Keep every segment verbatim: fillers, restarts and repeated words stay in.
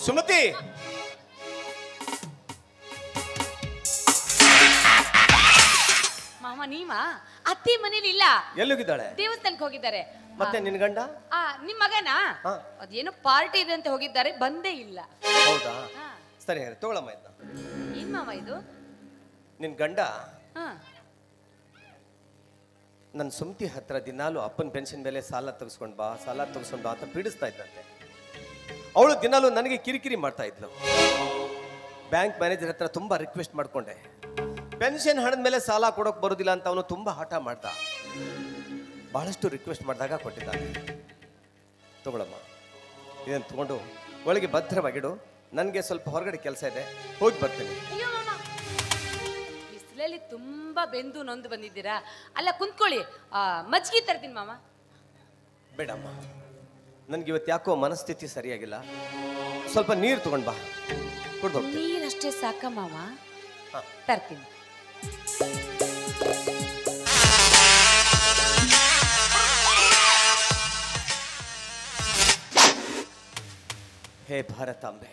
ಸುಮತಿ, ಮಾಮ ನೀವಾ? ಅತ್ತಿ ಮನೇಲಿ ಇಲ್ಲ, ಎಲ್ಲಿಗಿದ್ದಾಳೆ? ದೇವಸ್ಥಾನಕ್ಕೆ ಹೋಗಿದ್ದಾರೆ. ಮತ್ತೆ ನಿನ್ ಗಂಡ? ಆ ನಿಮ್ ಮಗನಾ? ಅದೇನೋ ಪಾರ್ಟಿ ಇದೆ ಅಂತ ಹೋಗಿದ್ದಾರೆ, ಬಂದೇ ಇಲ್ಲ. ಹೌದಾ? ಸರಿ ತಗೊಳಮ್ಮ ಇದ್ನ. ಏನ್ ಮಾವ ಇದು? ನಿನ್ ಗಂಡ ನನ್ನ ಸುಮತಿ ಹತ್ರ ದಿನಾಲು ಅಪ್ಪನ ಪೆನ್ಷನ್ ಮೇಲೆ ಸಾಲ ತೆಗೆಸ್ಕೊಂಡ್ ಬಾ ಸಾಲ ತೆಗೆಸ್ಕೊಂಡ್ ಬಾ ಅಂತ ಪೀಡಿಸ್ತಾ ಇದ್ದಂತೆ. ಅವಳು ದಿನಾಲು ನನಗೆ ಕಿರಿಕಿರಿ ಮಾಡ್ತಾ ಇದ್ಲು. ಬ್ಯಾಂಕ್ ಮ್ಯಾನೇಜರ್ ಹತ್ರ ತುಂಬಾ ರಿಕ್ವೆಸ್ಟ್ ಮಾಡ್ಕೊಂಡೆ, ಪೆನ್ಷನ್ ಹಣದ ಮೇಲೆ ಸಾಲ ಕೊಡೋಕೆ ಬರೋದಿಲ್ಲ ಅಂತ ಅವನು ತುಂಬಾ ಹಠ ಮಾಡ್ದ. ಬಹಳಷ್ಟು ರಿಕ್ವೆಸ್ಟ್ ಮಾಡಿದಾಗ ಕೊಟ್ಟಿದ್ದಾನೆ. ತಗೊಳಮ್ಮ, ಇದನ್ನು ತಗೊಂಡು ಒಳಗೆ ಭದ್ರವಾಗಿಡು. ನನಗೆ ಸ್ವಲ್ಪ ಹೊರಗಡೆ ಕೆಲಸ ಇದೆ, ಹೋಗಿ ಬರ್ತೀನಿ. ಬಿಸಿಲಲ್ಲಿ ತುಂಬಾ ಬೆಂದು ನೊಂದು ಬಂದಿದ್ದೀರಾ, ಅಲ್ಲ ಕುಂತ್ಕೊಳ್ಳಿ, ಮಜ್ಜಿಗೆ ತರ್ತೀನಿ ಮಾಮ. ಬೇಡಮ್ಮ, ನನ್ಗೆ ಇವತ್ತು ಯಾಕೋ ಮನಸ್ಥಿತಿ ಸರಿಯಾಗಿಲ್ಲ, ಸ್ವಲ್ಪ ನೀರು ತಗೊಂಡ್ ಬಾ, ಕುಡ್ದು ಹೋಗ್ತೀನಿ. ನೀರಷ್ಟೇ ಸಾಕ ಮಾವ? ತರ್ತೀನಿ. ಹೇ ಭಾರತಾಂಬೆ,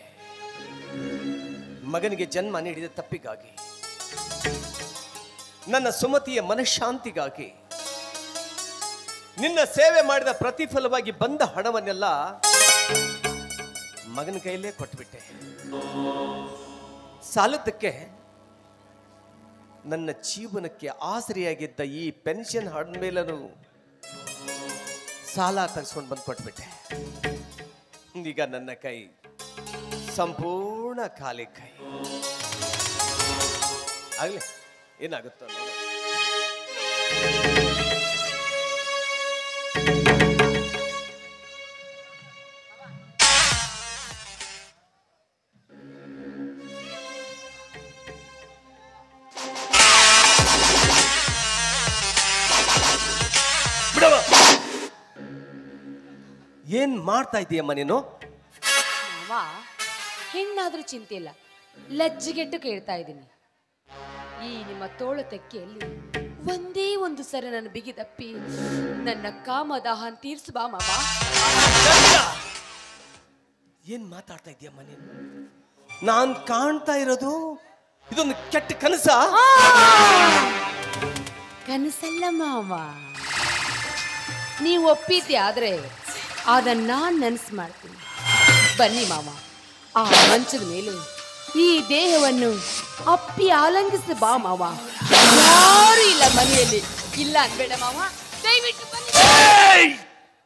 ಮಗನಿಗೆ ಜನ್ಮ ನೀಡಿದ ತಪ್ಪಿಗಾಗಿ, ನನ್ನ ಸುಮತಿಯ ಮನಃಶಾಂತಿಗಾಗಿ, ನಿನ್ನ ಸೇವೆ ಮಾಡಿದ ಪ್ರತಿಫಲವಾಗಿ ಬಂದ ಹಣವನ್ನೆಲ್ಲ ಮಗನ ಕೈಯಲ್ಲೇ ಕೊಟ್ಬಿಟ್ಟೆ. ಸಾಲದಕ್ಕೆ ನನ್ನ ಜೀವನಕ್ಕೆ ಆಸರೆಯಾಗಿದ್ದ ಈ ಪೆನ್ಷನ್ ಹಣ ಮೇಲೂ ಸಾಲ ತೆಗೆಸ್ಕೊಂಡು ಬಂದು ಕೊಟ್ಬಿಟ್ಟೆ. ಈಗ ನನ್ನ ಕೈ ಸಂಪೂರ್ಣ ಖಾಲಿ ಕೈ. ಆಗ್ಲಿ, ಏನಾಗುತ್ತೋ ನೋಡು. ಏನ್ ಮಾಡ್ತಾ ಇದೀಯಮ್ಮ ನೀನು? ಹೆಣ್ಣಾದ್ರೂ ಚಿಂತೆ ಇಲ್ಲ, ಲಜ್ಜಿಗೆಟ್ಟು ಕೇಳ್ತಾ ಇದ್ದೀನಿ. ಈ ನಿಮ್ಮ ತೋಳು ತೆಕ್ಕೆಯಲ್ಲಿ ಒಂದೇ ಒಂದು ಸರಿ ನನ್ನ ಬಿಗಿದಪ್ಪಿ ನನ್ನ ಕಾಮದಾಹನ್ ತೀರ್ಸು ಬಾ ಮಾವ. ಏನ್ ಮಾತಾಡ್ತಾ ಇದೀಯಮ್ಮ ನೀನು? ನಾನ್ ಕಾಣ್ತಾ ಇರೋದು ಇದೊಂದು ಕೆಟ್ಟ ಕನಸ? ಕನಸಲ್ಲ ಮಾವ, ನೀವು ಒಪ್ಪಿದ್ದೆ ಆದ್ರೆ ಅದನ್ನ ನಾನ್ ನೆನಸು ಮಾಡ್ತೀನಿ. ಬನ್ನಿ ಮಾವ, ಆ ಮಂಚದ ಮೇಲೆ ಈ ದೇಹವನ್ನು ಅಪ್ಪಿ ಆಲಂಗಿಸಿ ಬಾ ಮಾವ. ಯಾರು ಇಲ್ಲ ಮನೆಯಲ್ಲಿ, ಇಲ್ಲ ಅನ್ಬೇಡ ಮಾವ, ದಯವಿಟ್ಟು ಬನ್ನಿ.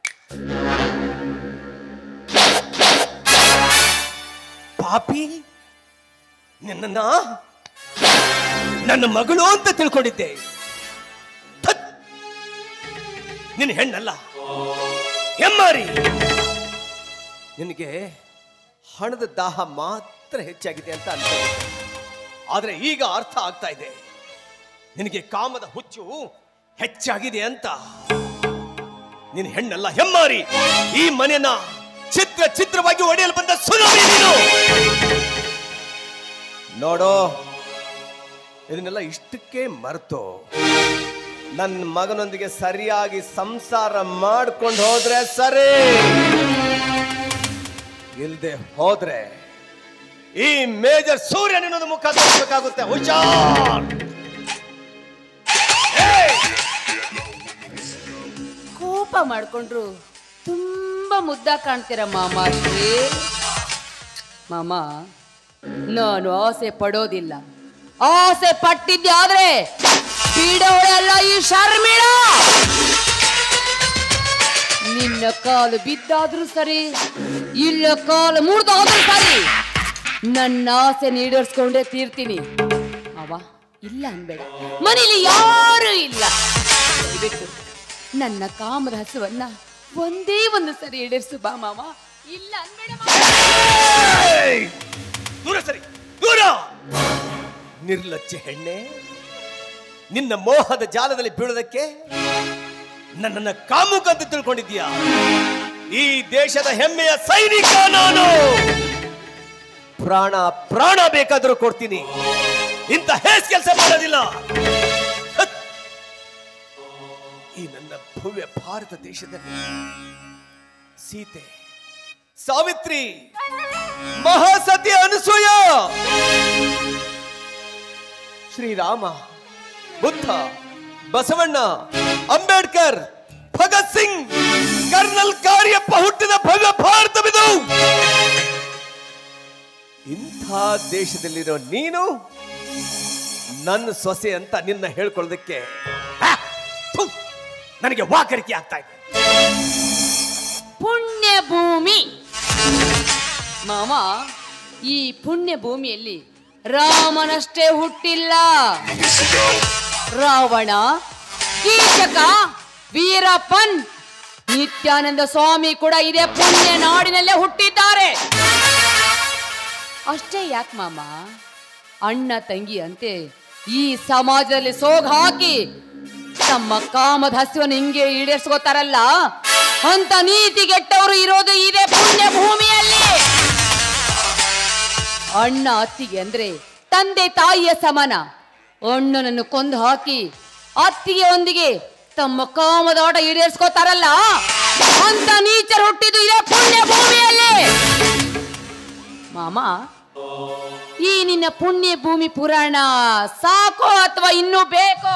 ಪಾಪಿ, ನಿನ್ನ ನನ್ನ ಮಗಳು ಅಂತ ತಿಳ್ಕೊಂಡಿದ್ದೆ. ನಿನ್ನ ಹೆಣ್ಣಲ್ಲ, ಹೆಮ್ಮಾರಿ. ನಿನಗೆ ಹಣದ ದಾಹ ಮಾತ್ರ ಹೆಚ್ಚಾಗಿದೆ ಅಂತ ಅನ್ಕೊಂಡೆ, ಆದ್ರೆ ಈಗ ಅರ್ಥ ಆಗ್ತಾ ಇದೆ ನಿನಗೆ ಕಾಮದ ಹುಚ್ಚು ಹೆಚ್ಚಾಗಿದೆ ಅಂತ. ನಿನ್ನ ಹೆಣ್ಣಲ್ಲ, ಹೆಮ್ಮಾರಿ. ಈ ಮನೆಯನ್ನ ಚಿತ್ರ ಚಿತ್ರವಾಗಿ ಒಡೆಯಲು ಬಂದ ಸುನಾಮಿ ನೀನು. ನೋಡೋ, ಇದನ್ನೆಲ್ಲ ಇಷ್ಟಕ್ಕೆ ಮರೆತು ನನ್ನ ಮಗನೊಂದಿಗೆ ಸರಿಯಾಗಿ ಸಂಸಾರ ಮಾಡ್ಕೊಂಡು ಹೋದ್ರೆ ಸರಿ, ಇಲ್ದೆ ಹೋದ್ರೆ ಈ ಮೇಜರ್ ಸೂರ್ಯ ನಿನ್ನೊಂದು ಮುಖ ತೋರಿಸಬೇಕಾಗುತ್ತೆ. ಹುಷಾರ್. ಕೋಪ ಮಾಡ್ಕೊಂಡ್ರು ತುಂಬಾ ಮುದ್ದ ಕಾಣ್ತೀರ ಮಾಮ. ಮಾಮ, ನಾನು ಆಸೆ ಪಡೋದಿಲ್ಲ, ಆಸೆ ಪಟ್ಟಿದ್ದೆ ಆದ್ರೆ ಬಿಡೋಳೆಲ್ಲ ಈ ಶರ್ಮಿಳ. ನಿನ್ನ ಕಾಲು ಬಿದ್ದಾದ್ರೂ ಸರಿ, ಇಲ್ಲ ಕಾಲು ಮುರಿದಾದ್ರೂ ಸರಿ, ನನ್ನ ಆಸೆ ನೀಡರ್ಸ್ಕೊಂಡೇ ತೀರ್ತೀನಿ. ಅವ ಇಲ್ಲ ಅನ್ಬೇಡ, ಮನೇಲಿ ಯಾರು ಇಲ್ಲ, ಬಿಟ್ಟು ನನ್ನ ಕಾಮದ ಹಸುವನ್ನ ಒಂದೇ ಒಂದು ಸರಿ ಈಡೇರಿಸು ಬಾ ಮಾವ. ಇಲ್ಲ ಅನ್ಬೇಡ. ದೂರ ಸರಿ, ದೂರ. ನಿರ್ಲಜ್ಜೆ ಹೆಣ್ಣೆ, ನಿನ್ನ ಮೋಹದ ಜಾಲದಲ್ಲಿ ಬೀಳೋದಕ್ಕೆ ನನ್ನನ್ನ ಕಾಮುಕ ಅಂತ ತಿಳ್ಕೊಂಡಿದ್ದೀಯ? ಈ ದೇಶದ ಹೆಮ್ಮೆಯ ಸೈನಿಕ ನಾನು. ಪ್ರಾಣ ಪ್ರಾಣ ಬೇಕಾದರೂ ಕೊಡ್ತೀನಿ, ಇಂಥ ಹೇಸ್ ಕೆಲಸ ಮಾಡೋದಿಲ್ಲ. ಈ ನನ್ನ ಭವ್ಯ ಭಾರತ ದೇಶದಲ್ಲಿ ಸೀತೆ ಸಾವಿತ್ರಿ, ಮಹಾಸತಿ ಅನಸೂಯ, ಶ್ರೀರಾಮ, ಬುದ್ಧ, ಬಸವಣ್ಣ, ಅಂಬೇಡ್ಕರ್, ಭಗತ್ ಸಿಂಗ್, ಕರ್ನಲ್ ಕಾರ್ಯಪ್ಪ ಹುಟ್ಟಿದ ಭವ್ಯ ಭಾರತವಿದು. ಇಂಥ ದೇಶದಲ್ಲಿರೋ ನೀನು ನನ್ನ ಸೊಸೆ ಅಂತ ನಿನ್ನ ಹೇಳ್ಕೊಳ್ಳೋದಕ್ಕೆ ನನಗೆ ವಾಕರಿಕೆ ಆಗ್ತಾ ಇದೆ. ಪುಣ್ಯ ಭೂಮಿ ಮಾಮ, ಈ ಪುಣ್ಯ ಭೂಮಿಯಲ್ಲಿ ರಾಮನಷ್ಟೇ ಹುಟ್ಟಿಲ್ಲ, ರಾವಣ, ಕೀಚಕ, ವೀರಪ್ಪನ್, ನಿತ್ಯಾನಂದ ಸ್ವಾಮಿ ಕೂಡ ಇದೇ ಪುಣ್ಯ ನಾಡಿನಲ್ಲೇ ಹುಟ್ಟಿದ್ದಾರೆ. ಅಷ್ಟೇ ಯಾಕೆ ಮಾಮ, ಅಣ್ಣ ತಂಗಿ ಅಂತೆ ಈ ಸಮಾಜದಲ್ಲಿ ಸೋಗ ಹಾಕಿ ತಮ್ಮ ಕಾಮದ ಹಸಿವನ್ನು ಹಿಂಗೆ ಈಡೇರಿಸ್ಕೋತಾರಲ್ಲ, ಅಂತ ನೀತಿಗೆಟ್ಟವರು ಇರೋದು ಇದೇ ಪುಣ್ಯ ಭೂಮಿಯಲ್ಲಿ. ಅಣ್ಣ ಅತ್ತಿಗೆ ಅಂದ್ರೆ ತಂದೆ ತಾಯಿಯ ಸಮಾನ. ಅಣ್ಣನನ್ನು ಕೊಂದು ಹಾಕಿ ಅತ್ತಿಗೆ ಒಂದಿಗೆ ತಮ್ಮ ಕಾಮದಾಟ ಈಡೇರಿಸ್ಕೋತಾರಲ್ಲ, ಅಂತ ನೀಚರು ಹುಟ್ಟಿದ್ದು ಇದೇ ಪುಣ್ಯ ಭೂಮಿಯಲ್ಲಿ. ಮಾಮ, ಈ ನಿನ್ನ ಪುಣ್ಯ ಭೂಮಿ ಪುರಾಣ ಸಾಕೋ ಅಥವಾ ಇನ್ನೂ ಬೇಕೋ?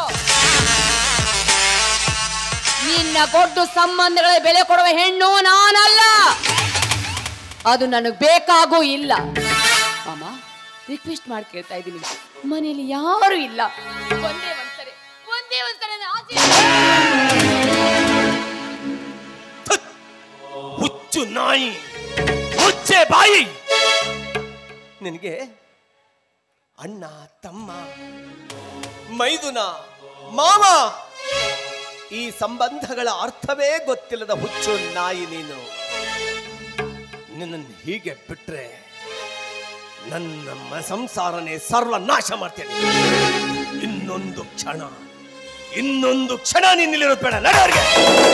ನಿನ್ನ ಗೊಡ್ಡು ಸಂಬಂಧಗಳ ಬೆಲೆ ಕೊಡುವ ಹೆಣ್ಣು ನಾನಲ್ಲ, ಅದು ನನಗೆ ಬೇಕಾಗೂ ಇಲ್ಲ. ಮಾಮ, ರಿಕ್ವೆಸ್ಟ್ ಮಾಡಿ ಕೇಳ್ತಾ ಇದ್ದೀನಿ, ಮನೆಯಲ್ಲಿ ಯಾರು ಇಲ್ಲ, ಒಂದೇ ಒಂದ್ಸರಿ ಒಂದೇ ಒಂದ್ಸರಿ ಹುಚ್ಚು ನಾಯಿ, ಹುಚ್ಚೆ ಬಾಯಿ. ನಿನಗೆ ಅಣ್ಣ, ತಮ್ಮ, ಮೈದುನ, ಮಾವ ಈ ಸಂಬಂಧಗಳ ಅರ್ಥವೇ ಗೊತ್ತಿಲ್ಲದ ಹುಚ್ಚು ನಾಯಿ ನೀನು. ನಿನ್ನನ್ನು ಹೀಗೆ ಬಿಟ್ರೆ ನನ್ನ ಸಂಸಾರನೇ ಸರ್ವನಾಶ ಮಾಡ್ತೇನೆ. ಇನ್ನೊಂದು ಕ್ಷಣ ಇನ್ನೊಂದು ಕ್ಷಣ ನಿನ್ನಿಲ್ಲಿರೋದು ಬೇಡ. ನಡವರಿಗೆ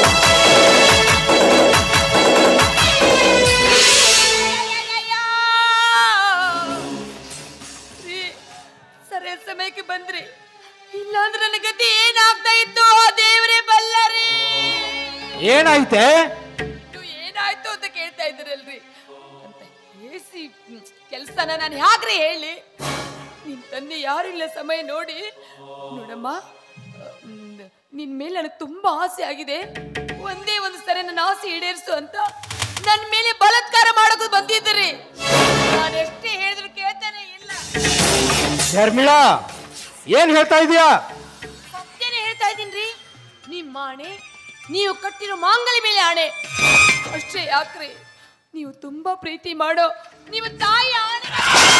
ಸರಿ ಸಮಯಕ್ಕೆ ಬಂದ್ರಿ, ಇಲ್ಲಾಂದ್ರೆ ನನ್ನ ಗತಿ ಏನಾಗ್ತಾ ಇತ್ತು ದೇವರೇ ಬಲ್ಲರಿ. ಏನಾಯ್ತೆ? ಏನಾಯ್ತು ಅಂತ ಕೇಳ್ತಾ ಇದ್ದೀರಲ್ರಿ ಅಂತ ಹೇಸಿ ಕೆಲ್ಸನ ನಾನು ಯಾಕ್ರಿ ಹೇಳಿ? ನಿನ್ ತಂದೆ ಯಾರು ಇಲ್ಲ ಸಮಯ ನೋಡಿ. ನೋಡಮ್ಮ, ನಿನ್ ಮೇಲೆ ನನಗೆ ತುಂಬಾ ಆಸೆ ಆಗಿದೆ, ಒಂದೇ ಒಂದು ಸರಿ ನನ್ನ ಆಸೆ ಈಡೇರಿಸು ಅಂತ ನನ್ನ ಮೇಲೆ ಬಲಾತ್ಕಾರ ಮಾಡೋದು ಬಂದಿದ್ದೀರಿ. ನಾನು ಎಷ್ಟೇ ಹೇಳಿದ್ರು ಕೇಳ್ತಾನೆ ಇಲ್ಲ. ಶರ್ಮಿಳಾ, ಏನ್ ಹೇಳ್ತಾ ಇದೀಯಾ? ಸತ್ಯನೇ ಹೇಳ್ತಾ ಇದ್ದೀನ್ರಿ. ನಿಮ್ಮ ಆಣೆ, ನೀವು ಕಟ್ಟಿರೋ ಮಾಂಗಲ್ಯ ಮೇಲೆ ಆಣೆ. ಅಷ್ಟೇ ಯಾಕ್ರಿ, ನೀವು ತುಂಬಾ ಪ್ರೀತಿ ಮಾಡೋ ನಿಮ್ಮ ತಾಯಿ ಆಣೆ.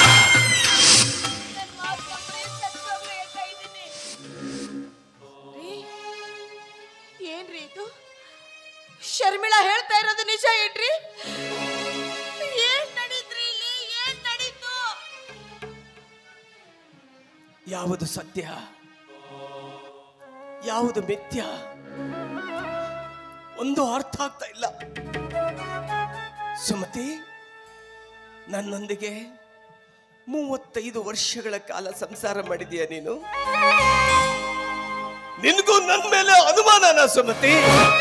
ಏನ್ರಿ ಇದು? ಶರ್ಮಿಳಾ ಹೇಳ್ತಾ ಇರೋದು ನಿಜ ಏನ್ರಿ? ಏನ್ ನಡೀತ್ರಿ ಇಲ್ಲಿ? ಏನ್ ನಡೀತು? ಯಾವುದು ಸತ್ಯ, ಯಾವುದು ಮಿಥ್ಯ ಒಂದು ಅರ್ಥ ಆಗ್ತಾ ಇಲ್ಲ. ಸುಮತಿ, ನನ್ನೊಂದಿಗೆ ಮೂವತ್ತೈದು ವರ್ಷಗಳ ಕಾಲ ಸಂಸಾರ ಮಾಡಿದೀಯ ನೀನು. ನಿನ್ಗೂ ನನ್ನ ಮೇಲೆ ಅನುಮಾನನ ಸುಮತಿ?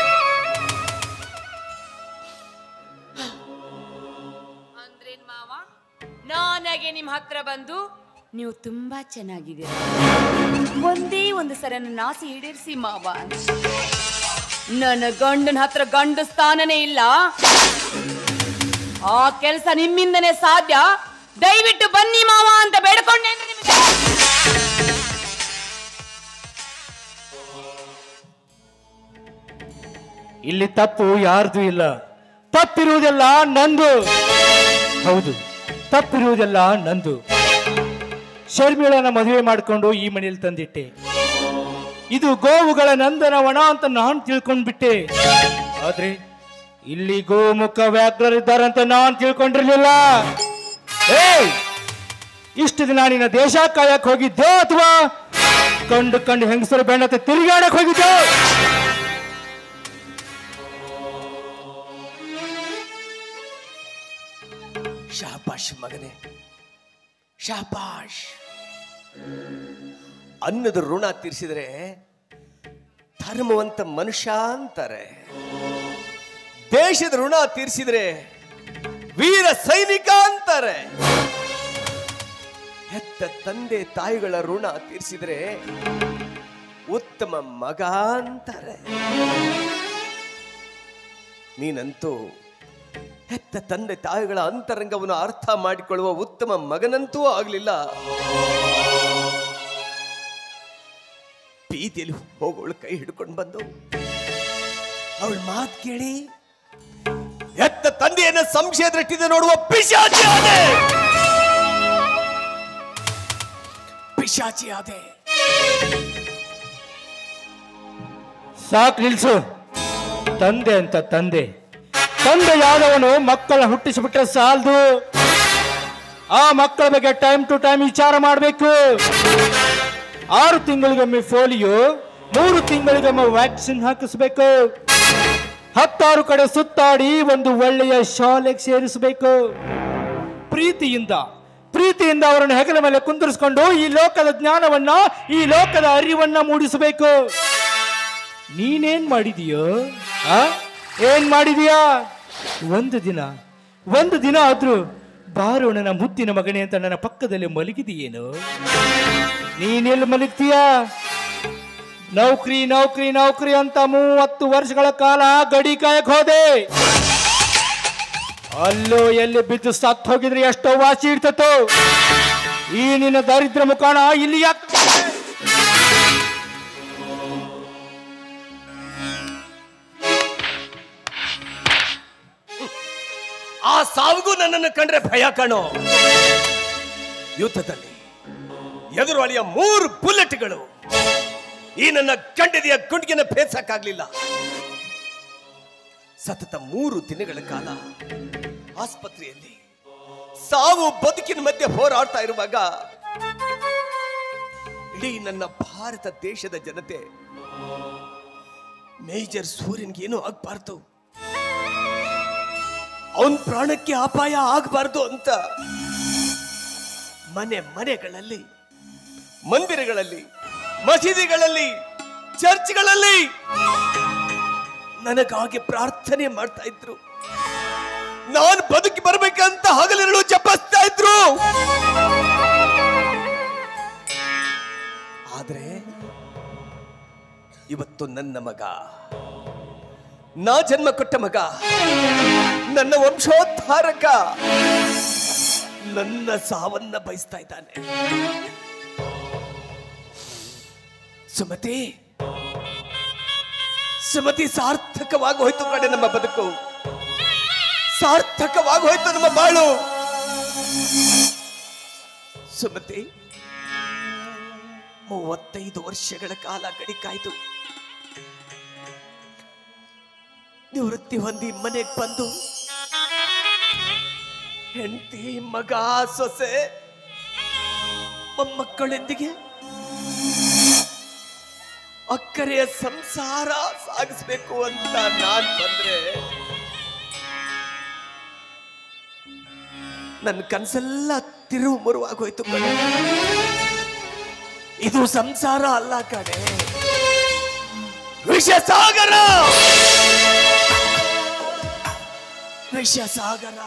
ಅಂದ್ರೇನ್ ಮಾವ, ನನಗೆ ನಿಮ್ ಹತ್ರ ಬಂದು ನೀವು ತುಂಬಾ ಚೆನ್ನಾಗಿದ್ದೀರ, ಒಂದೇ ಒಂದು ಸಲ ನನ್ನ ಆಸೆ ಈಡೇರಿಸಿ ಮಾವ. ನನ್ನ ಗಂಡನ ಹತ್ರ ಗಂಡು ಸ್ಥಾನನೇ ಇಲ್ಲ, ಆ ಕೆಲಸ ನಿಮ್ಮಿಂದನೇ ಸಾಧ್ಯ. ದಯವಿಟ್ಟು ಬನ್ನಿ ಮಾವ ಅಂತ ಬೇಡ್ಕೊಂಡೆ. ನಿಮಗೆ ಇಲ್ಲಿ ತಪ್ಪು ಯಾರ್ದು ಇಲ್ಲ, ತಪ್ಪಿರುವುದೆಲ್ಲ ನಂದು. ಹೌದು, ತಪ್ಪಿರುವುದೆಲ್ಲ ನಂದು. ಶರ್ಮಿಳನ ಮದುವೆ ಮಾಡಿಕೊಂಡು ಈ ಮನೆಯಲ್ಲಿ ತಂದಿಟ್ಟೆ. ಇದು ಗೋವುಗಳ ನಂದನವನ ಅಂತ ನಾನು ತಿಳ್ಕೊಂಡ್ಬಿಟ್ಟೆ. ಆದ್ರೆ ಇಲ್ಲಿ ಗೋಮುಖ ವ್ಯಾಘ್ರರಿದ್ದಾರಂತ ನಾನು ತಿಳ್ಕೊಂಡಿರ್ಲಿಲ್ಲ. ಏಯ್, ಇಷ್ಟು ದಿನ ನಿನ್ನ ದೇಶ ಕಾಯಕ್ ಹೋಗಿದ್ದೆ ಅಥವಾ ಕಂಡು ಕಂಡು ಹೆಂಗಸರು ಬೆಣ್ಣತೆ ತಿರುಗಾಡಕ್ ಹೋಗಿದ್ದೆ? ಶಾಬಾಷ್ ಮಗನೇ, ಶಾಬಾಷ್. ಅನ್ನದ ಋಣ ತೀರಿಸಿದ್ರೆ ಧರ್ಮವಂತ ಮನುಷ್ಯ ಅಂತಾರೆ. ದೇಶದ ಋಣ ತೀರಿಸಿದ್ರೆ ವೀರ ಸೈನಿಕ ಅಂತಾರೆ. ಹೆತ್ತ ತಂದೆ ತಾಯಿಗಳ ಋಣ ತೀರಿಸಿದ್ರೆ ಉತ್ತಮ ಮಗ ಅಂತಾರೆ. ನೀನಂತೂ ಹೆತ್ತ ತಂದೆ ತಾಯಿಗಳ ಅಂತರಂಗವನ್ನು ಅರ್ಥ ಮಾಡಿಕೊಳ್ಳುವ ಉತ್ತಮ ಮಗನಂತೂ ಆಗಲಿಲ್ಲ. ಬೀದಿಯಲ್ಲಿ ಹೋಗೋಳು ಕೈ ಹಿಡ್ಕೊಂಡು ಬಂದು ಅವಳ ಮಾತು ಕೇಳಿ ಹೆತ್ತ ತಂದೆಯನ್ನ ಸಂಶಯ ದೃಷ್ಟಿಯಿಂದ ನೋಡುವ ಪಿಶಾಚಿ ಆದೆ ಪಿಶಾಚಿ ಆದೆ. ಸಾಕು ನಿಲ್ಸು. ತಂದೆ ಅಂತ ತಂದೆ ತಂದೆ ಯಾದವನು ಮಕ್ಕಳ ಹುಟ್ಟಿಸಿಬಿಟ್ರೆ ಸಾಲದು. ಆ ಮಕ್ಕಳ ಬಗ್ಗೆ ಟೈಮ್ ಟು ಟೈಮ್ ವಿಚಾರ ಮಾಡಬೇಕು. ಆರು ತಿಂಗಳಿಗೊಮ್ಮೆ ಪೋಲಿಯೋ, ಮೂರು ತಿಂಗಳಿಗೊಮ್ಮೆ ವ್ಯಾಕ್ಸಿನ್ ಹಾಕಿಸ್ಬೇಕು. ಹತ್ತಾರು ಕಡೆ ಸುತ್ತಾಡಿ ಒಂದು ಒಳ್ಳೆಯ ಶಾಲೆಗೆ ಸೇರಿಸಬೇಕು. ಪ್ರೀತಿಯಿಂದ ಪ್ರೀತಿಯಿಂದ ಅವರನ್ನು ಹೆಗಲ ಮೇಲೆ ಕುಂದಿರಿಸಿಕೊಂಡು ಈ ಲೋಕದ ಜ್ಞಾನವನ್ನ, ಈ ಲೋಕದ ಅರಿವನ್ನ ಮೂಡಿಸಬೇಕು. ನೀನೇನ್ ಮಾಡಿದೀಯೋ? ಆ ಏನ್ ಮಾಡಿದೀಯಾ? ಒಂದು ದಿನ ಒಂದು ದಿನ ಆದ್ರೂ ಬಾರೋ ನನ್ನ ಮುದ್ದಿನ ಮಗನೇ ಅಂತ ನನ್ನ ಪಕ್ಕದಲ್ಲಿ ಮಲಗಿದೆಯೇನು? ನೀನೆಲ್ಲಿ ಮಲಗ್ತೀಯಾ? ನೌಕರಿ ನೌಕರಿ ನೌಕರಿ ಅಂತ ಮೂವತ್ತು ವರ್ಷಗಳ ಕಾಲ ಗಡಿ ಕಾಯಕ್ ಹೋದೆ. ಅಲ್ಲೋ ಎಲ್ಲಿ ಬಿದ್ದು ಸತ್ತು ಹೋಗಿದ್ರೆ ಎಷ್ಟೋ ವಾಸಿ ಇರ್ತತೋ. ಈ ನಿನ್ನ ದರಿದ್ರ ಮುಖಾಣ ಇಲ್ಲಿ ಯಾಕೆ? ಆ ಸಾವಿಗೂ ನನ್ನನ್ನು ಕಂಡ್ರೆ ಭಯ ಕಾಣೋ. ಯುದ್ಧದಲ್ಲಿ ಎದುರಾಳಿಯ ಮೂರು ಬುಲೆಟ್ಗಳು ಈ ನನ್ನ ಗಂಡದಿಯ ಗುಂಡಿಗೆನ ಭೇದಿಸಕ್ಕಾಗ್ಲಿಲ್ಲ. ಸತತ ಮೂರು ದಿನಗಳ ಕಾಲ ಆಸ್ಪತ್ರೆಯಲ್ಲಿ ಸಾವು ಬದುಕಿನ ಮಧ್ಯೆ ಹೋರಾಡ್ತಾ ಇರುವಾಗ ಇಡೀ ನನ್ನ ಭಾರತ ದೇಶದ ಜನತೆ ಮೇಜರ್ ಸೂರ್ಯನ್ಗೆ ಏನೂ ಆಗ್ಬಾರ್ದು, ಅವನ್ ಪ್ರಾಣಕ್ಕೆ ಅಪಾಯ ಆಗಬಾರ್ದು ಅಂತ ಮನೆ ಮನೆಗಳಲ್ಲಿ, ಮಂದಿರಗಳಲ್ಲಿ, ಮಸೀದಿಗಳಲ್ಲಿ, ಚರ್ಚ್ಗಳಲ್ಲಿ ನನಗಾಗಿ ಪ್ರಾರ್ಥನೆ ಮಾಡ್ತಾ ಇದ್ರು. ನಾನು ಬದುಕಿ ಬರ್ಬೇಕಂತ ಹಗಲಿರುಳು ಜಪಿಸ್ತಾ ಇದ್ರು. ಆದ್ರೆ ಇವತ್ತು ನನ್ನ ಮಗ, ನಾ ಜನ್ಮ ಕೊಟ್ಟ ಮಗ, ನನ್ನ ವಂಶೋದ್ಧಾರಕ ನನ್ನ ಸಾವನ್ನ ಬಯಸ್ತಾ ಇದ್ದಾನೆ. ಸುಮತಿ ಸುಮತಿ ಸಾರ್ಥಕವಾಗಿ ಹೋಯ್ತು ಕಡೆ ನಮ್ಮ ಬದುಕು, ಸಾರ್ಥಕವಾಗಿ ಹೋಯ್ತು ನಮ್ಮ ಬಾಳು. ಸುಮತಿ ಮೂವತ್ತೈದು ವರ್ಷಗಳ ಕಾಲ ಗಡಿ ಕಾಯ್ದು ನಿವೃತ್ತಿ ಹೊಂದಿ ಮನೆಗೆ ಬಂದು ಹೆಂಡತಿ, ಮಗ, ಸೊಸೆ, ಮೊಮ್ಮಕ್ಕಳೊಂದಿಗೆ ಅಕ್ಕರೆಯ ಸಂಸಾರ ಸಾಗಿಸ್ಬೇಕು ಅಂತ ನಾನ್ ಬಂದ್ರೆ ನನ್ನ ಕನಸೆಲ್ಲ ತಿರುವು ಮುರುವಾಗೋಯ್ತು ಕಣೆ. ಇದು ಸಂಸಾರ ಅಲ್ಲ ಕಣೆ, ವಿಷ ಸಾಗರ, ವಿಷ ಸಾಗರ.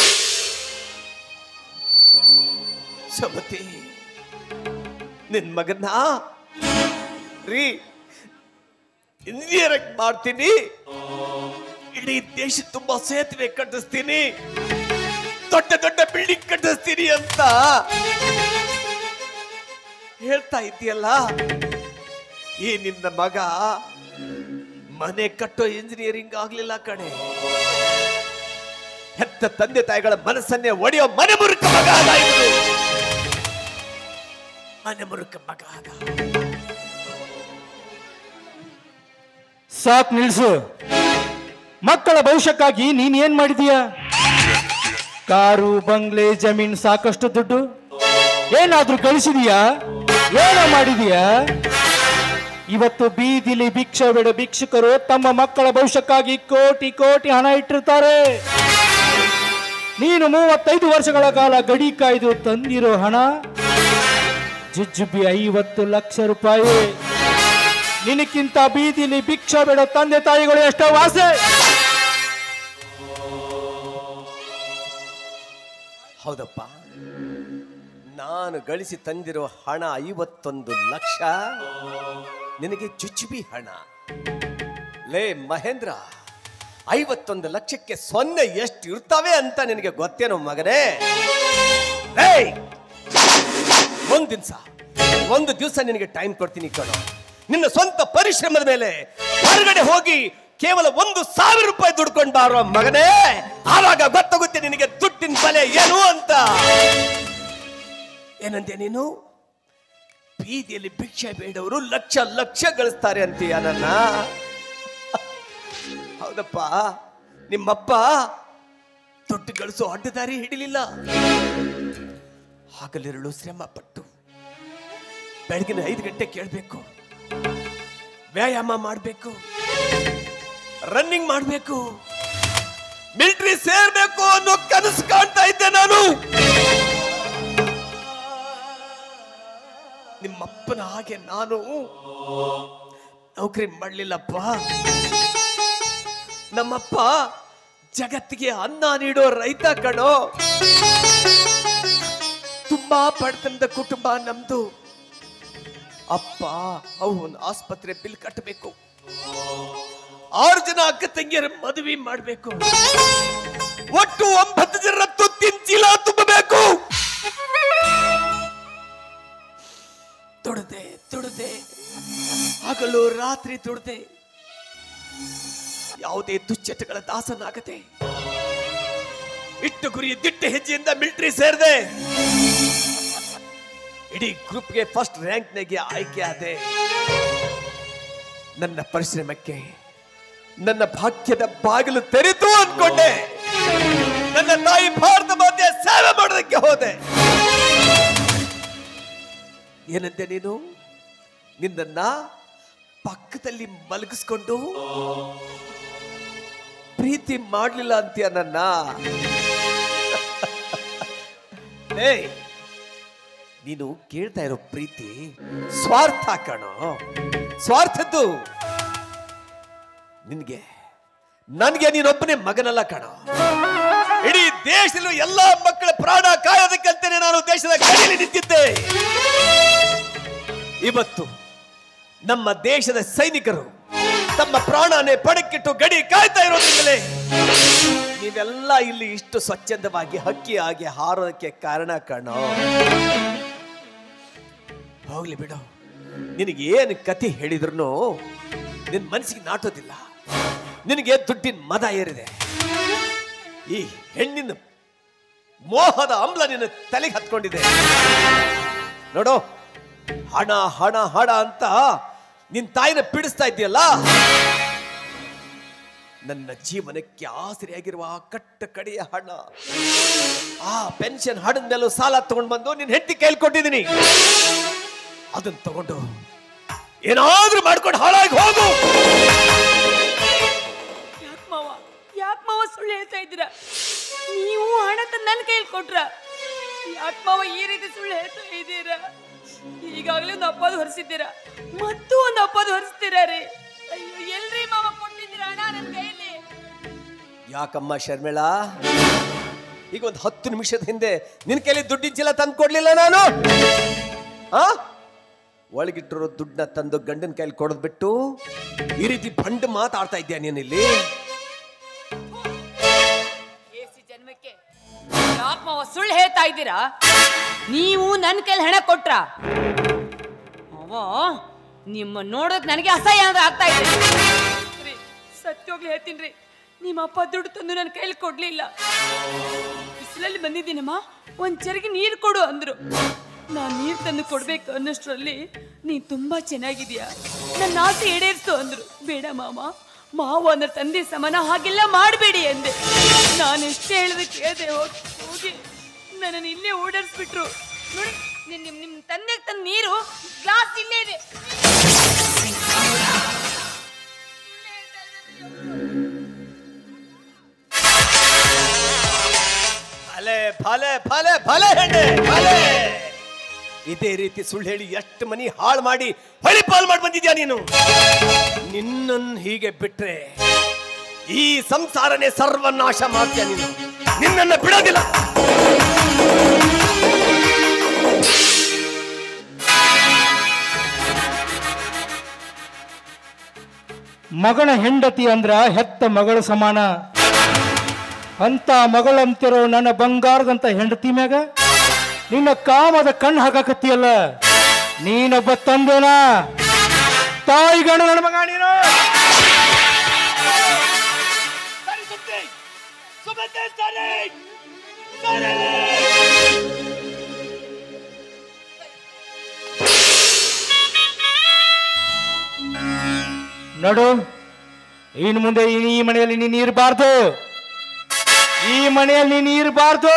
ಸುಮತಿ, ನಿನ್ ಮಗನ ರೀ ಇಂಜಿನಿಯರ್ ಮಾಡ್ತೀನಿ, ಇಡೀ ದೇಶ ತುಂಬಾ ಸೇತುವೆ ಕಟ್ಟಿಸ್ತೀನಿ, ದೊಡ್ಡ ದೊಡ್ಡ ಬಿಲ್ಡಿಂಗ್ ಕಟ್ಟಿಸ್ತೀನಿ ಅಂತ ಹೇಳ್ತಾ ಇದೆಯಲ್ಲ. ಈ ನಿನ್ನ ಮಗ ಮನೆ ಕಟ್ಟೋ ಇಂಜಿನಿಯರಿಂಗ್ ಆಗ್ಲಿಲ್ಲ ಕಣೆ, ಹೆತ್ತ ತಂದೆ ತಾಯಿಗಳ ಮನಸ್ಸನ್ನೇ ಒಡೆಯೋ ಮನೆ ಮುರುಕ ಮಗ ಆದ. ಇದು ಮನೆ ಮುರುಕ ಮಗ ಆದ. ಸಾಕ್ ನಿಲ್ಸು. ಮಕ್ಕಳ ಭವಿಷ್ಯಕ್ಕಾಗಿ ನೀನ್ ಏನ್ ಮಾಡಿದೀಯ? ಕಾರು, ಬಂಗ್ಲೆ, ಜಮೀನ್, ಸಾಕಷ್ಟು ದುಡ್ಡು ಏನಾದ್ರೂ ಗಳಿಸಿದೀಯಾ? ಏನೋ ಮಾಡಿದೀಯಾ? ಇವತ್ತು ಬೀದಿಲಿ ಭಿಕ್ಷೆ ಬೇಡ ಭಿಕ್ಷುಕರು ತಮ್ಮ ಮಕ್ಕಳ ಭವಿಷ್ಯಕ್ಕಾಗಿ ಕೋಟಿ ಕೋಟಿ ಹಣ ಇಟ್ಟಿರ್ತಾರೆ. ನೀನು ಮೂವತ್ತೈದು ವರ್ಷಗಳ ಕಾಲ ಗಡಿ ಕಾಯ್ದು ತಂದಿರೋ ಹಣ ಜುಜ್ಜುಬಿ ಐವತ್ತು ಲಕ್ಷ ರೂಪಾಯಿ. ನಿನಕ್ಕಿಂತ ಬೀದಿಲಿ ಭಿಕ್ಷೆ ಬೇಡ ತಂದೆ ತಾಯಿಗಳು ಎಷ್ಟೋ ವಾಸೆ. ಹೌದಪ್ಪ, ನಾನು ಗಳಿಸಿ ತಂದಿರೋ ಹಣ ಐವತ್ತೊಂದು ಲಕ್ಷ ನಿನಗೆ ಚುಚ್ಚುಬಿ ಹಣ. ಲೇ ಮಹೇಂದ್ರ, ಐವತ್ತೊಂದು ಲಕ್ಷಕ್ಕೆ ಸೊನ್ನೆ ಎಷ್ಟು ಇರ್ತವೆ ಅಂತ ನಿನಗೆ ಗೊತ್ತೇನೋ ಮಗನೇ? ಒಂದ್ ದಿವಸ ಒಂದು ದಿವಸ ನಿನಗೆ ಟೈಮ್ ಕೊಡ್ತೀನಿ ಕಣೋ. ನಿನ್ನ ಸ್ವಂತ ಪರಿಶ್ರಮದ ಮೇಲೆ ಹೊರಗಡೆ ಹೋಗಿ ಕೇವಲ ಒಂದು ಸಾವಿರ ರೂಪಾಯಿ ದುಡ್ಕೊಂಡು ಬಾರೋ ಮಗನೇ. ಆವಾಗ ಗೊತ್ತಾಗುತ್ತೆ ನಿನಗೆ ದುಡ್ಡಿನ ಬೆಲೆ ಏನು ಅಂತ. ಏನಂತೆ ನೀನು? ಬೀದಿಯಲ್ಲಿ ಭಿಕ್ಷೆ ಬೇಡವರು ಲಕ್ಷ ಲಕ್ಷ ಗಳಿಸ್ತಾರೆ ಅಂತೀಯ ನನ್ನ? ಹೌದಪ್ಪ, ನಿಮ್ಮಪ್ಪ ದುಡ್ಡು ಗಳಿಸೋ ಅಡ್ಡದಾರಿ ಹಿಡಿಲಿಲ್ಲ. ಹಗಲಿರುಳು ಶ್ರಮ ಪಟ್ಟು ಬೆಳಗಿನ ಐದು ಗಂಟೆ ಕೇಳಬೇಕು, ವ್ಯಾಯಾಮ ಮಾಡಬೇಕು, ರನ್ನಿಂಗ್ ಮಾಡಬೇಕು, ಮಿಲಿಟರಿ ಸೇರ್ಬೇಕು ಅನ್ನೋ ಕನಸು ಕಾಣ್ತಾ ಇದ್ದೆ ನಾನು. ನಿಮ್ಮಪ್ಪನ ಹಾಗೆ ನಾನು ನೌಕರಿ ಮಾಡಲಿಲ್ಲಪ್ಪ. ನಮ್ಮಪ್ಪ ಜಗತ್ತಿಗೆ ಅನ್ನ ನೀಡೋ ರೈತ ಕಣೋ. ತುಂಬಾ ಬಡತನದ ಕುಟುಂಬ ನಮ್ದು. ಅಪ್ಪ ಅವನ ಆಸ್ಪತ್ರೆ ಬಿಲ್ ಕಟ್ಟಬೇಕು, ಆರು ಜನ ಅಕ್ಕ ತಂಗಿಯರ ಮದುವೆ ಮಾಡಬೇಕು, ಒಟ್ಟು ಒಂಬತ್ತು ಜನ ತುತ್ತಿನ ಚೀಲ ತುಂಬಬೇಕು. ದುಡದೆ ದುಡದೆ ಹಗಲು ರಾತ್ರಿ ದುಡದೆ ಯಾವುದೇ ದುಶ್ಚಟಗಳ ದಾಸನಾಗದೆ ಇಟ್ಟು ಗುರಿ ದಿಟ್ಟ ಹೆಜ್ಜೆಯಿಂದ ಮಿಲಿಟರಿ ಸೇರಿದೆ. ಇಡೀ ಗ್ರೂಪ್ಗೆ ಫಸ್ಟ್ ರ್ಯಾಂಕ್ನಾಗೆ ಆಯ್ಕೆ ಆದೆ. ನನ್ನ ಪರಿಶ್ರಮಕ್ಕೆ ನನ್ನ ಭಾಗ್ಯದ ಬಾಗಿಲು ತೆರೆತು ಅನ್ಕೊಂಡೆ. ನನ್ನ ತಾಯಿ ಭಾರತ ಮಾತೆ ಸೇವೆ ಮಾಡೋದಕ್ಕೆ ಹೋದೆ. ಏನಂತೆ ನೀನು? ನಿನ್ನ ಪಕ್ಕದಲ್ಲಿ ಮಲಗಿಸ್ಕೊಂಡು ಪ್ರೀತಿ ಮಾಡಲಿಲ್ಲ ಅಂತೀಯ ನನ್ನ? ಏಯ್, ನೀನು ಕೇಳ್ತಾ ಇರೋ ಪ್ರೀತಿ ಸ್ವಾರ್ಥ ಕಣೋ, ಸ್ವಾರ್ಥದ್ದು. ನಿನ್ಗೆ ನನ್ಗೆ ನೀನೊಬ್ಬನೇ ಮಗನಲ್ಲ ಕಣೋ. ಇಡೀ ದೇಶದಲ್ಲೂ ಎಲ್ಲಾ ಮಕ್ಕಳ ಪ್ರಾಣ ಕಾಯೋದಕ್ಕಂತಾನೆ ನಾನು ದೇಶದ ಗಡಿಯಲ್ಲಿ ನಿಂತಿದ್ದೆ. ಇವತ್ತು ನಮ್ಮ ದೇಶದ ಸೈನಿಕರು ತಮ್ಮ ಪ್ರಾಣನೇ ಪಣಕ್ಕಿಟ್ಟು ಗಡಿ ಕಾಯ್ತಾ ಇರೋದ್ರಿಂದಲೇ ನೀವೆಲ್ಲ ಇಲ್ಲಿ ಇಷ್ಟು ಸ್ವಚ್ಛಂದವಾಗಿ ಹಕ್ಕಿ ಆಗಿ ಹಾರೋದಕ್ಕೆ ಕಾರಣ ಕಣೋ. ಹೋಗ್ಲಿ ಬಿಡು, ನಿನಗೆ ಏನು ಕಥೆ ಹೇಳಿದ್ರು ನಿನ್ ಮನಸ್ಸಿಗೆ ನಾಟೋದಿಲ್ಲ. ನಿನಗೆ ದುಡ್ಡಿನ ಮದ ಏರಿದೆ. ಈ ಹೆಣ್ಣಿನ ಮೋಹದ ಅಮ್ಲ ನಿನ್ನ ತಲೆಗೆ ಹತ್ಕೊಂಡಿದೆ ನೋಡು. ಹಣ ಹಣ ಹಣ ಅಂತ ನಿನ್ ತಾಯಿನ ಪೀಡಿಸ್ತಾ ಇದೆಯಲ್ಲ. ನನ್ನ ಜೀವನಕ್ಕೆ ಆಸರೆಯಾಗಿರುವ ಆ ಕಟ್ಟ ಕಡೆಯ ಹಣ, ಆ ಪೆನ್ಷನ್ ಹಣದ ಮೇಲೂ ಸಾಲ ತಗೊಂಡು ಬಂದು ನಿನ್ನ ಹೆಂಡತಿ ಕೈಲಿ ಕೊಟ್ಟಿದ್ದೀನಿ. ಅದನ್ನ ತಗೊಂಡು ಏನಾದ್ರೂ ಮಾಡ್ಕೊಂಡು ಹಾಳಾಗಿ ಹೋಗು. ಯಾಕೆ ಮಾವ ಯಾಕೆ ಮಾವ ಸುಳ್ಳು ಹೇಳ್ತಾ ಇದ್ದೀರಾ? ನೀವು ಹಣ ತಂದು ನನ್ನ ಕೈಲಿ ಕೊಟ್ರ? ಯಾಕೆ ಮಾವ ಈ ರೀತಿ ಸುಳ್ಳು ಹೇಳ್ತಾ ಇದ್ದೀರಾ? ಈಗಾಗಲೇ ಒಂದು ಅಪ್ಪದ ಹೊರಿಸಿದ್ದೀರಾ, ಮತ್ತೂ ಒಂದು ಅಪ್ಪದ ಹೊರಿಸ್ತೀರಾ ರೀ. ಅಯ್ಯೋ, ಎಲ್ರಿ ಮಾವ ಕೊಟ್ಟಿದ್ದೀರಾ ಹಣ ನನ್ನ ಕೈಯಲ್ಲಿ? ಯಾಕಮ್ಮ ಶರ್ಮಿಳಾ, ಈಗ ಒಂದು ಹತ್ತು ನಿಮಿಷದ ಹಿಂದೆ ನಿನ್ ಕೈಲಿ ದುಡ್ಡಿನ ಚೀಲ ತಂದು ಕೊಡ್ಲಿಲ್ಲ ನಾನು? ಆ ಒಳಗಿಟ್ಟಿರೋ ದುಡ್ಡನ್ನ ತಂದು ಗಂಡನ ಕೈಲಿ ಕೊಡೋದ್ ಬಿಟ್ಟು ಈ ರೀತಿ ಬಂಡ್ ಮಾತಾಡ್ತಾ ಇದ್ಯಾ ನೀನಿಲ್ಲಿ? ಜನ್ಮಕ್ಕೆ ಯಾಕೆ ಮಾವ ಸುಳ್ಳು ಹೇಳ್ತಾ ಇದ್ದೀರಾ? ನೀವು ನನ್ನ ಕೈಲಿ ಹಣ ಕೊಟ್ರ? ಅವ ನಿಮ್ಮ ನೋಡೋಕ್ ನನಗೆ ಅಸಹ್ಯ ಅಂದ್ರೆ ಆಗ್ತಾ ಇದೆ. ಸತ್ಯೋಗ್ಲಿ ಹೇಳ್ತೀನಿ ರೀ, ನಿಮ್ಮ ಅಪ್ಪ ದುಡ್ಡು ತಂದು ನನ್ನ ಕೈಲಿ ಕೊಡ್ಲಿಲ್ಲ. ಬಿಸಿಲಲ್ಲಿ ಬಂದಿದ್ದೀನಮ್ಮ, ಒಂದ್ ಚರಿಗೆ ನೀರು ಕೊಡು ಅಂದ್ರು. ನಾನು ನೀರು ತಂದು ಕೊಡ್ಬೇಕು ಅನ್ನೋಷ್ಟರಲ್ಲಿ ನೀ ತುಂಬಾ ಚೆನ್ನಾಗಿದೀಯಾ, ನನ್ನ ಆಸೆ ಈಡೇರಿಸು ಅಂದ್ರು. ಬೇಡ ಮಾಮ, ಮಾವು ಅಂದ್ರೆ ತಂದೆ ಸಮಾನ, ಹಾಗೆಲ್ಲ ಮಾಡಬೇಡಿ ಅಂದೆ. ನಾನು ಎಷ್ಟೇ ಹೇಳಿದ್ರೆ ಕೇಳಿದೆ, ಹೋಗಿ ನನ್ನನ್ನು ಇಲ್ಲೇ ಓಡಾಡಿಸ್ಬಿಟ್ರು. ನೋಡಿ, ನಿಮ್ ನಿಮ್ ತಂದೆಗೆ ತಂದ ನೀರು ಗ್ಲಾಸ್ ಇಲ್ಲೇ ಇದೆ. ಭಲೆ ಭಲೆ ಭಲೆ ಭಲೆ ಹೆಣ್ಣೆ ಭಲೆ. ಇದೇ ರೀತಿ ಸುಳ್ಳು ಹೇಳಿ ಎಷ್ಟು ಮನಿ ಹಾಳು ಮಾಡಿ ಹೊಳಿ ಪಾಲ್ ಮಾಡಿ ಬಂದಿದ್ಯಾ ನೀನು. ನಿನ್ನನ್ನು ಹೀಗೆ ಬಿಟ್ರೆ ಈ ಸಂಸಾರನೇ ಸರ್ವನಾಶ ಮಾಡ್ತೀಯ ನೀನು. ನಿನ್ನನ್ನು ಬಿಡೋದಿಲ್ಲ. ಮಗನ ಹೆಂಡತಿ ಅಂದ್ರ ಹೆತ್ತ ಮಗಳ ಸಮಾನ ಅಂತ ಮಗಳಂತಿರೋ ನನ್ನ ಬಂಗಾರದಂತ ಹೆಂಡತಿ ಮ್ಯಾಗ ನಿನ್ನ ಕಾಮದ ಕಣ್ಣು ಹಾಕಾಕತ್ತಿಯಲ್ಲ, ನೀನೊಬ್ಬ ತಂದೆನ ತಾಯಿ ಗಂಡ ನನ್ನ ಮಗ ನೀನು. ನೋಡು, ಇನ್ನು ಮುಂದೆ ಈ ಮನೆಯಲ್ಲಿ ನೀನು ಇರಬಾರ್ದು, ಈ ಮನೆಯಲ್ಲಿ ನೀನು ಇರಬಾರ್ದು.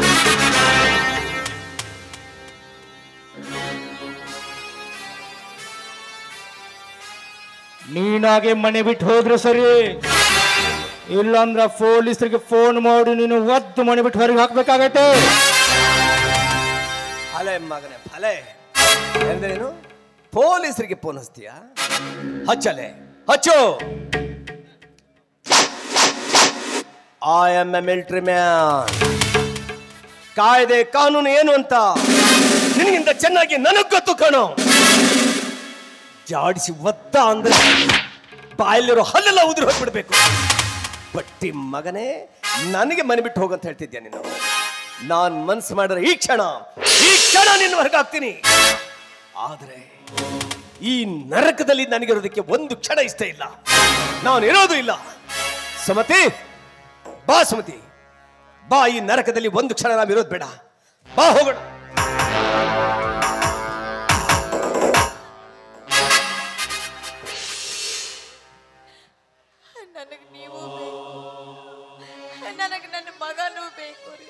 ನೀನಾಗೆ ಮನೆ ಬಿಟ್ಟು ಹೋದ್ರೆ ಸರಿ, ಇಲ್ಲಾಂದ್ರ ಪೊಲೀಸರಿಗೆ ಫೋನ್ ಮಾಡಿ ನೀನು ಒದ್ದು ಮನೆ ಬಿಟ್ಟು ಹೊರಗೆ ಹಾಕ್ಬೇಕಾಗತ್ತೆ. ಫಲೆ ಮಗನೇ ಫಲೆ ಎಂದ್ರೇನು? ಪೊಲೀಸರಿಗೆ ಫೋನ್ ಹಚ್ತೀಯ? ಹಚ್ಚಲೆ ಹಚ್ಚು. I am a military man. ಕಾಯ್ದೆ ಕಾನೂನು ಏನು ಅಂತ ನಿನಗಿಂತ ಚೆನ್ನಾಗಿ ನನಗ್ ಗೊತ್ತು ಕಣೋ. ಜಾಡಿಸಿ ಒತ್ತ ಅಂದ್ರೆ ಬಾಯಲ್ಲಿರೋ ಹಲ್ಲೆಲ್ಲ ಉದುರು ಹೋಗ್ಬಿಡ್ಬೇಕು. ಬಟ್ಟಿ ಮಗನೇ, ನನಗೆ ಮನೆ ಬಿಟ್ಟು ಹೋಗಂತ ಹೇಳ್ತಿದ್ಯಾ ನೀನು? ನಾನ್ ಮನ್ಸು ಮಾಡಿದ್ರೆ ಈ ಕ್ಷಣ ಈ ಕ್ಷಣ ನಿನ್ನ ಹೊರಗಾಗ್ತೀನಿ. ಆದ್ರೆ ಈ ನರಕದಲ್ಲಿ ನನಗಿರೋದಕ್ಕೆ ಒಂದು ಕ್ಷಣ ಇಷ್ಟ ಇಲ್ಲ, ನಾನು ಇರೋದು ಇಲ್ಲ. ಸುಮತಿ ಬಾ, ಸುಮತಿ ಬಾ, ಈ ನರಕದಲ್ಲಿ ಒಂದು ಕ್ಷಣ ನಾವು ಇರೋದು ಬೇಡ. ಬಾ ಹೋಗೋಣ. ನನಗೆ ನೀವು ನನಗೆ ನನ್ನ ಮಗನೂ ಬೇಕು ರೀ.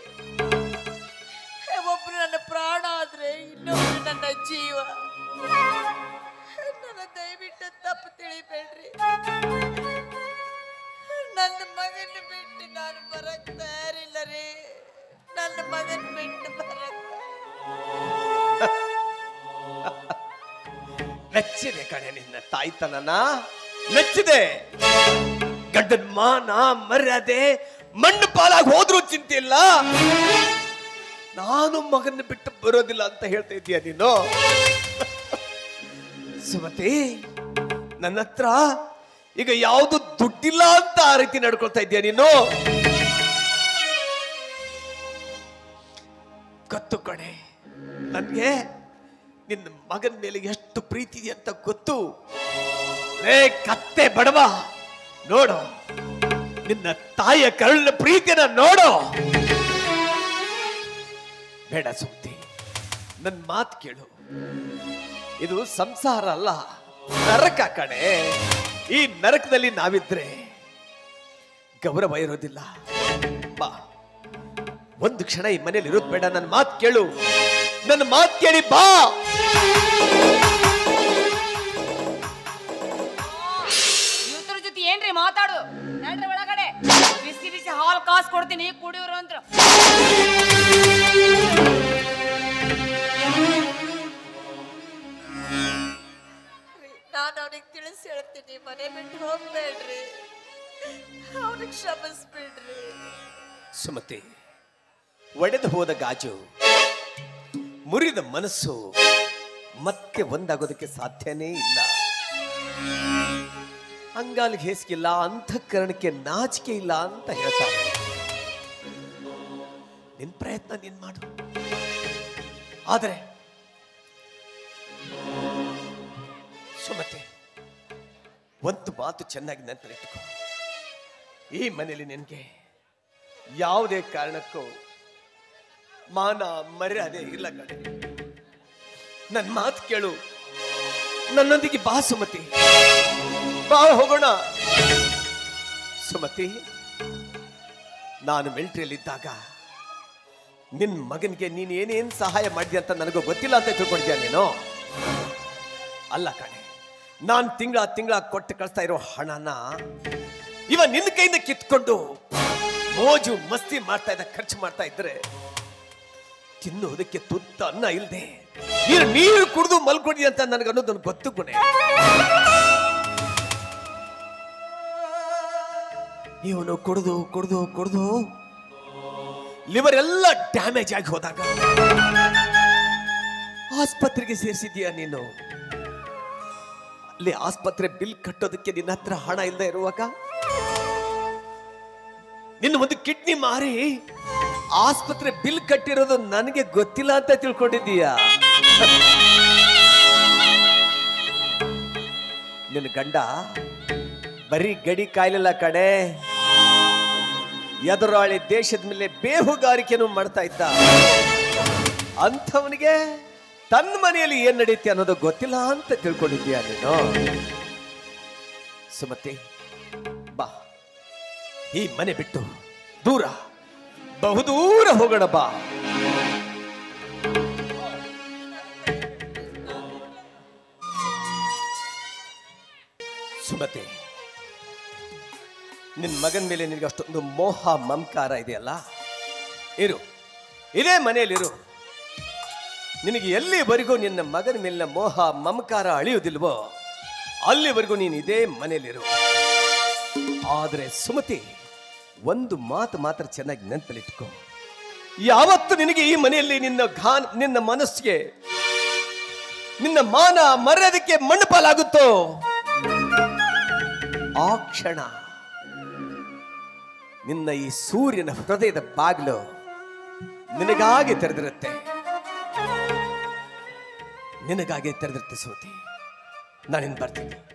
ಒಬ್ರು ನನ್ನ ಪ್ರಾಣ ಆದ್ರೆ ಇನ್ನೊಬ್ರು ನನ್ನ ಜೀವ. ನನ್ನ ದಯವಿಟ್ಟು ತಪ್ಪು ತಿಳಿಬೇಡ್ರಿ. ನನ್ನ ಮಗನ ಬಿಟ್ಟು ನಾನು ಬರಕ್ ತಯಾರಿಲ್ಲ ರೀ. ನನ್ನ ಮಗನ ಬಿಟ್ಟು ಬರಕ್ ಮೆಚ್ಚಿದೆ ಕಣೆ ನಿನ್ನ ತಾಯ್ತನನ, ಮೆಚ್ಚಿದೆ. ಗಡ್ಡನ್ ಮಾನ ಮರ್ಯಾದೆ ಮಣ್ಣು ಪಾಲಾಗಿ ಹೋದ್ರೂ ಚಿಂತೆ ಇಲ್ಲ, ನಾನು ಮಗನ ಬಿಟ್ಟು ಬರೋದಿಲ್ಲ ಅಂತ ಹೇಳ್ತಾ ಇದೀಯ ನೀನು. ಸುಮತಿ, ನನ್ನ ಹತ್ರ ಈಗ ಯಾವುದು ದುಡ್ಡಿಲ್ಲ ಅಂತ ಆ ರೀತಿ ನಡ್ಕೊಳ್ತಾ ಇದೀಯ ನೀನು. ಗೊತ್ತು ಕಣೆ ನನ್ಗೆ ನಿನ್ನ ಮಗನ ಮೇಲೆ ಎಷ್ಟು ಪ್ರೀತಿ ಇದೆ ಅಂತ ಗೊತ್ತು. ರೇ ಕತ್ತೆ ಬಡವ, ನೋಡು ನಿನ್ನ ತಾಯಿಯ ಕರುಳಿನ ಪ್ರೀತಿಯನ್ನ ನೋಡು. ಬೇಡ ಸುಮ್ತಿ, ನನ್ನ ಮಾತು ಕೇಳು. ಇದು ಸಂಸಾರ ಅಲ್ಲ, ನರಕ ಕಣೆ. ಈ ನರಕದಲ್ಲಿ ನಾವಿದ್ರೆ ಗೌರವ ಇರೋದಿಲ್ಲ. ಬಾ, ಒಂದು ಕ್ಷಣ ಈ ಮನೇಲಿ ಇರೋದು ಬೇಡ. ನನ್ನ ಮಾತು ಕೇಳು, ನನ್ನ ಮಾತು ಕೇಳಿ ಬಾ. ಇವ್ರ ಜೊತೆ ಏನ್ರಿ ಮಾತಾಡು? ನಡ್ರಿ ಒಳಗಡೆ, ಬಿಸಿ ಬಿಸಿ ಹಾಲ್ ಕಾಸು ಕೊಡ್ತೀನಿ ಕುಡಿಯೋರು ಅಂತ. ನಾನು ಅವನಿಗೆ ತಿಳಿಸಿ ಹೇಳ್ತೀನಿ, ಮನೆ ಬಿಟ್ಟು ಹೋಗ್ಬೇಡ್ರಿ, ಅವನಿಗೆ ಕ್ಷಮಿಸ್ಬಿಡ್ರಿ. ಸುಮತಿ, ಒಡೆದು ಹೋದ ಗಾಜು, ಮುರಿದ ಮನಸ್ಸು ಮತ್ತೆ ಒಂದಾಗೋದಕ್ಕೆ ಸಾಧ್ಯನೇ ಇಲ್ಲ. ಅಂಗಾಲಿಗೆ ಹೇಸಿಗಿಲ್ಲ, ಅಂತಃಕರಣಕ್ಕೆ ನಾಚಿಕೆ ಇಲ್ಲ ಅಂತ ಹೇಳ್ತಾರೆ. ನಿನ್ ಪ್ರಯತ್ನ ನೀನ್ ಮಾಡು. ಆದರೆ ಸುಮತಿ, ಒಂದು ಮಾತು ಚೆನ್ನಾಗಿ ನೆನಪಿಟ್ಟುಕೋ. ಈ ಮನೆಯಲ್ಲಿ ನಿನಗೆ ಯಾವುದೇ ಕಾರಣಕ್ಕೂ ಮಾನ ಮರ್ಯಾದೆ ಇಲ್ಲ ಕಡೆ. ನನ್ನ ಮಾತು ಕೇಳು, ನನ್ನೊಂದಿಗೆ ಬಾ ಸುಮತಿ, ಬಾ ಹೋಗೋಣ. ಸುಮತಿ, ನಾನು ಮಿಲಿಟರಿಯಲ್ಲಿದ್ದಾಗ ನಿನ್ ಮಗನಿಗೆ ನೀನ್ ಏನೇನ್ ಸಹಾಯ ಮಾಡಿದ್ಯಾ ಅಂತ ನನಗೂ ಗೊತ್ತಿಲ್ಲ ಅಂತ ತಿಳ್ಕೊಂಡಿದ್ಯಾ ನೀನು? ಅಲ್ಲ ಕಣೆ, ನಾನು ತಿಂಗಳ ತಿಂಗಳ ಕೊಟ್ಟು ಕಳಿಸ್ತಾ ಇರೋ ಹಣನ ಇವ ನಿನ್ನ ಕೈಯಿಂದ ಕಿತ್ಕೊಂಡು ಮೋಜು ಮಸ್ತಿ ಮಾಡ್ತಾ ಇದ್ದ, ಖರ್ಚು ಮಾಡ್ತಾ ಇದ್ರೆ ತಿನ್ನೋದಕ್ಕೆ ತುತ್ತ ಅನ್ನ ಇಲ್ಲದೆ ನೀರು ನೀರು ಕುಡಿದು ಮಲ್ಕೊಂಡಿ ಅಂತ ನನಗೆ ಅನ್ನೋದು ಗೊತ್ತು ಕೊನೆ. ಇವನು ಕುಡಿದು ಕುಡಿದು ಕುಡಿದು ಲಿವರ್ ಎಲ್ಲ ಡ್ಯಾಮೇಜ್ ಆಗಿ ಹೋದಾಗ ಆಸ್ಪತ್ರೆಗೆ ಸೇರಿಸಿದ್ಯಾ ನೀನು. ಅಲ್ಲಿ ಆಸ್ಪತ್ರೆ ಬಿಲ್ ಕಟ್ಟೋದಕ್ಕೆ ನಿನ್ನ ಹತ್ರ ಹಣ ಇಲ್ಲದೆ ಇರುವಾಗ ನಿನ್ನ ಒಂದು ಕಿಡ್ನಿ ಮಾರಿ ಆಸ್ಪತ್ರೆ ಬಿಲ್ ಕಟ್ಟಿರೋದು ನನಗೆ ಗೊತ್ತಿಲ್ಲ ಅಂತ ತಿಳ್ಕೊಂಡಿದ್ದೀಯಾ? ನಿನ್ನ ಗಂಡ ಬರೀ ಗಡಿ ಕಾಯಿಲೆಲ್ಲ ಕಡೆ, ಎದುರಾಳಿ ದೇಶದ ಮೇಲೆ ಬೇಹುಗಾರಿಕೆನೂ ಮಾಡ್ತಾ ಇದ್ದ. ಅಂಥವನಿಗೆ ತನ್ನ ಮನೆಯಲ್ಲಿ ಏನ್ ನಡೀತೆ ಅನ್ನೋದು ಗೊತ್ತಿಲ್ಲ ಅಂತ ತಿಳ್ಕೊಂಡಿದ್ದೀಯ ನೀನು. ಸುಮತಿ, ಬಾ, ಈ ಮನೆ ಬಿಟ್ಟು ದೂರ, ಬಹುದೂರ ಹೋಗೋಣ ಬಾ. ಸುಮತಿ, ನಿನ್ನ ಮಗನ ಮೇಲೆ ನಿನಗೆ ಅಷ್ಟೊಂದು ಮೋಹ ಮಮಕಾರ ಇದೆಯಲ್ಲ, ಇರು, ಇದೇ ಮನೆಯಲ್ಲಿರು. ನಿನಗೆ ಎಲ್ಲಿವರೆಗೂ ನಿನ್ನ ಮಗನ ಮೇಲಿನ ಮೋಹ ಮಮಕಾರ ಅಳಿಯುವುದಿಲ್ವೋ ಅಲ್ಲಿವರೆಗೂ ನೀನು ಇದೇ ಮನೆಯಲ್ಲಿರು. ಆದರೆ ಸುಮತಿ, ಒಂದು ಮಾತು ಮಾತ್ರ ಚೆನ್ನಾಗಿ ನೆನಪಲ್ಲಿಟ್ಕೋ. ಯಾವತ್ತು ನಿನಗೆ ಈ ಮನೆಯಲ್ಲಿ ನಿನ್ನ ಘಾನ್ ನಿನ್ನ ಮನಸ್ಸಿಗೆ ನಿನ್ನ ಮಾನ ಮರ್ಯಾದಕ್ಕೆ ಮಣ್ಣು ಪಾಲಾಗುತ್ತೋ ಆ ಕ್ಷಣ ನಿನ್ನ ಈ ಸೂರ್ಯನ ಹೃದಯದ ಬಾಗಿಲು ನಿನಗಾಗಿ ತೆರೆದಿರುತ್ತೆ, ನಿನಗಾಗಿ ತೆರೆದಿರುತ್ತೆ. ಸುಮತಿ, ನಾನಿನ್ ಬರ್ತೀನಿ.